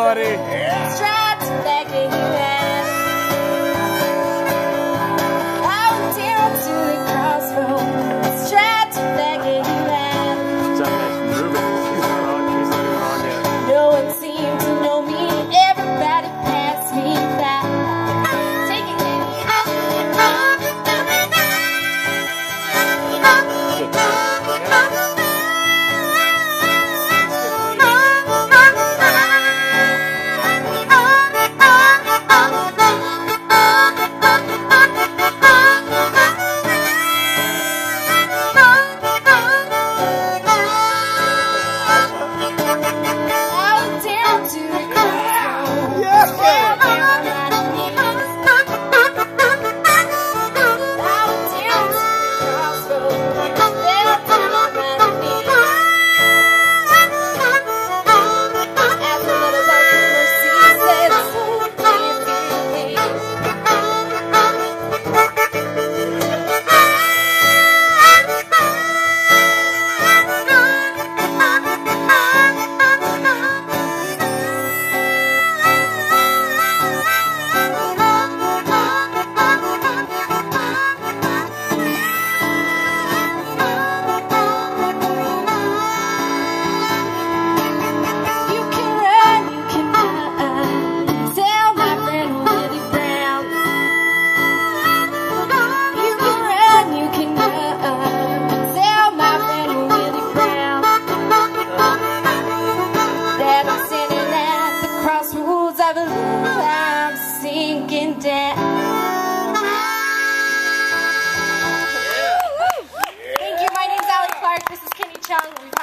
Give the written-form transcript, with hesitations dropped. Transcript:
everybody. Yeah. Strapped back in your hand. I went down to the crossroads. Strapped back in your hand. No one seemed to know me. Everybody passed me by. Take it, I'm sinking down. Thank you. My name's Allie Clark. This is Kenny Chung.